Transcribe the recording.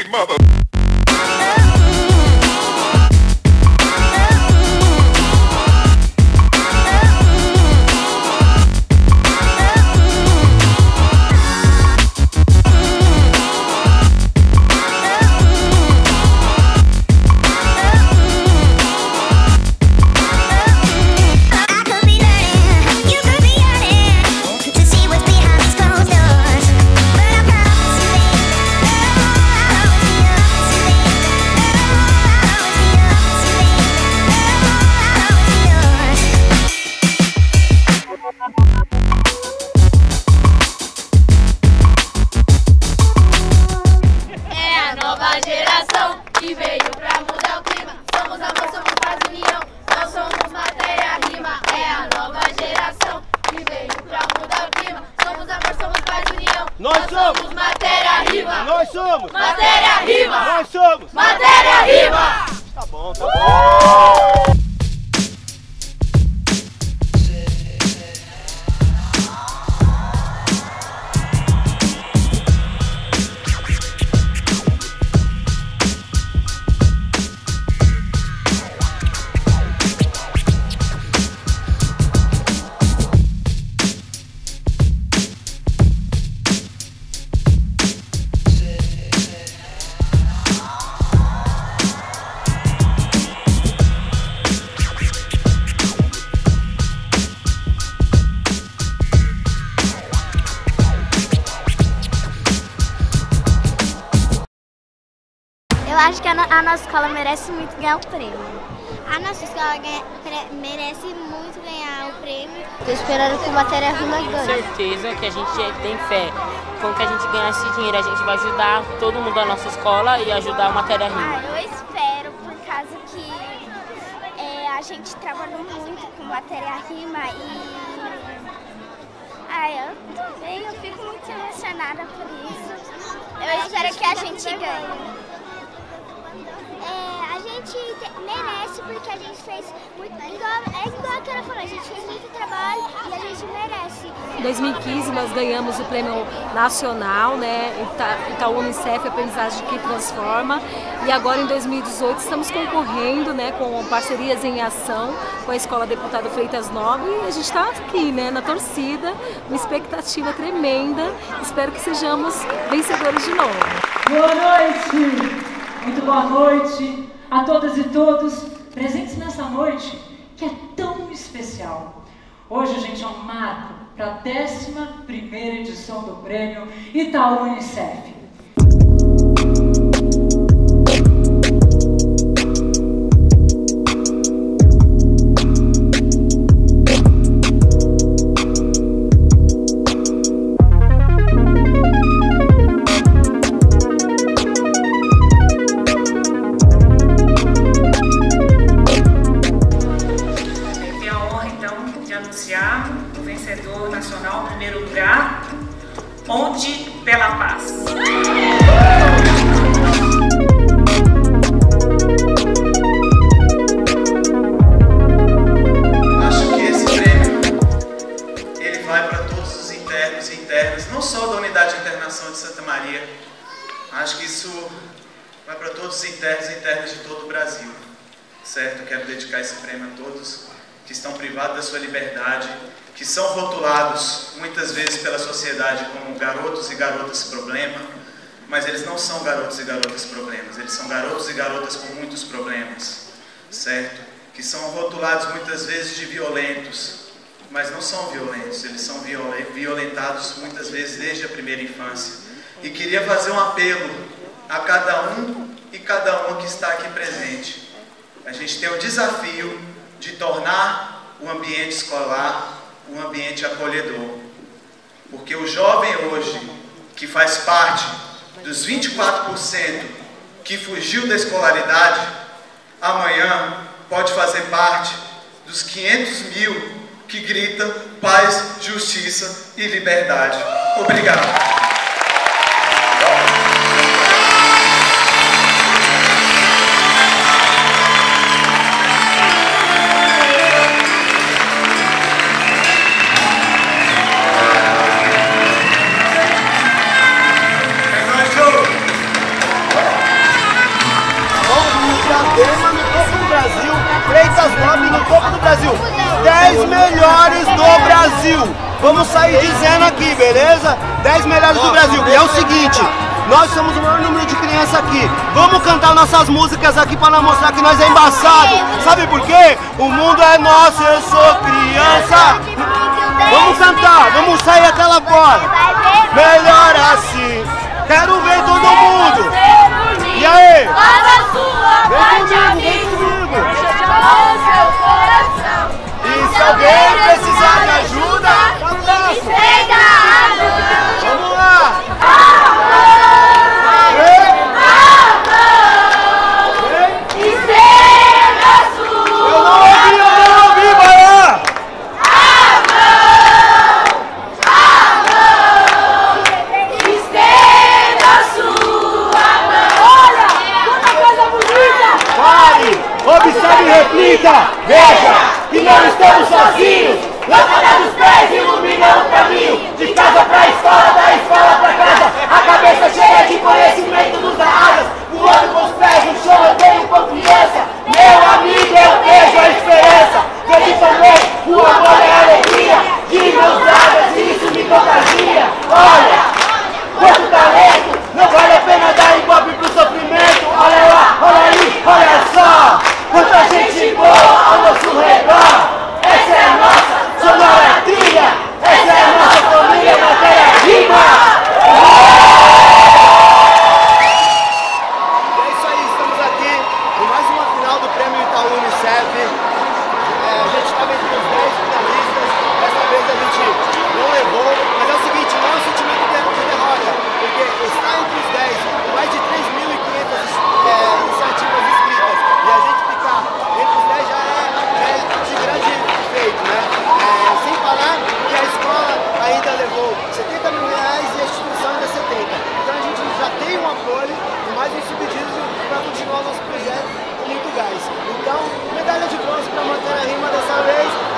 mother. Nós somos Matéria-Rima! Nós somos Matéria-Rima! Nós somos Matéria-Rima! Tá bom, tá bom. Eu acho que a nossa escola merece muito ganhar o prêmio. A nossa escola merece muito ganhar o prêmio. Estou esperando que o Matéria-Rima ganhe. Com certeza que a gente tem fé. Com que a gente ganhar esse dinheiro, a gente vai ajudar todo mundo da nossa escola e ajudar o Matéria-Rima. Eu espero, por causa que a gente trabalhou muito com Matéria-Rima e... eu fico muito emocionada por isso. Eu espero que a gente ganhe. A gente merece porque a gente fez muito, igual que ela falou, a gente fez muito trabalho e a gente merece. Em 2015 nós ganhamos o prêmio nacional, né, Itaú Unicef, Aprendizagem que Transforma, e agora em 2018 estamos concorrendo, né, com parcerias em ação com a Escola Deputado Freitas Nobre, e a gente está aqui, né, na torcida, uma expectativa tremenda, espero que sejamos vencedores de novo. Boa noite! Muito boa noite a todas e todos presentes nessa noite que é tão especial. Hoje a gente é um marco para a 11ª edição do Prêmio Itaú Unicef. O vencedor nacional, primeiro lugar, Ponte pela Paz. Acho que esse prêmio ele vai para todos os internos e internas, não só da Unidade de Internação de Santa Maria. Acho que isso vai para todos os internos e internas de todo o Brasil, certo? Eu quero dedicar esse prêmio a todos que estão privados da sua liberdade, que são rotulados muitas vezes pela sociedade como garotos e garotas problema, mas eles não são garotos e garotas problemas, eles são garotos e garotas com muitos problemas, certo? Que são rotulados muitas vezes de violentos, mas não são violentos, eles são violentados muitas vezes desde a primeira infância. E queria fazer um apelo a cada um e cada uma que está aqui presente. A gente tem o desafio de tornar o ambiente escolar um ambiente acolhedor. Porque o jovem hoje, que faz parte dos 24% que fugiu da escolaridade, amanhã pode fazer parte dos 500 mil que gritam paz, justiça e liberdade. Obrigado. 10 melhores do Brasil. Vamos sair dizendo aqui, beleza? 10 melhores do Brasil. E é o seguinte, nós somos o maior número de crianças aqui. Vamos cantar nossas músicas aqui para mostrar que nós é embaçado. Sabe por quê? O mundo é nosso, eu sou criança. Vamos cantar, vamos sair até lá fora. Melhor assim. Quero ver todo mundo. E aí? Vem comigo. E se alguém precisar de ajuda, vamos lá. Eu não ouvi, vai lá. Observe e reflita, veja que não estamos sozinhos. Lâmpada dos pés ilumina o caminho, de casa pra escola, da escola pra casa. A cabeça cheia de conhecimento nos dá asas, voando com os pés no chão eu tenho confiança. Meu amigo, eu vejo a esperança, vejo também o amor e a alegria de meus lábios e isso me contagia. Olha, quanto talento, não vale a pena dar ibope pro sofrimento. Olha lá, olha ali, olha só. Quanta gente boa ao nosso redor. Essa é a nossa sonora trilha. Essa é a nossa família Matéria-Rima. É isso aí, estamos aqui em mais uma final do Prêmio Itaú Unicef. A gente estava entre os 10 finalistas. Dessa vez a gente não levou. Mas é o seguinte, não é um sentimento de derrota. Porque está entre os 10 com mais de 3.500 iniciativas inscritas. E a gente ficar entre os 10 já é de grande feito, né? Sem falar que a escola ainda levou 70 mil reais e a instituição ainda 70. Então a gente já tem um apoio e mais um subsídio para continuar o nosso projeto com muito gás. Então, medalha de bronze para a Matéria-Rima dessa vez.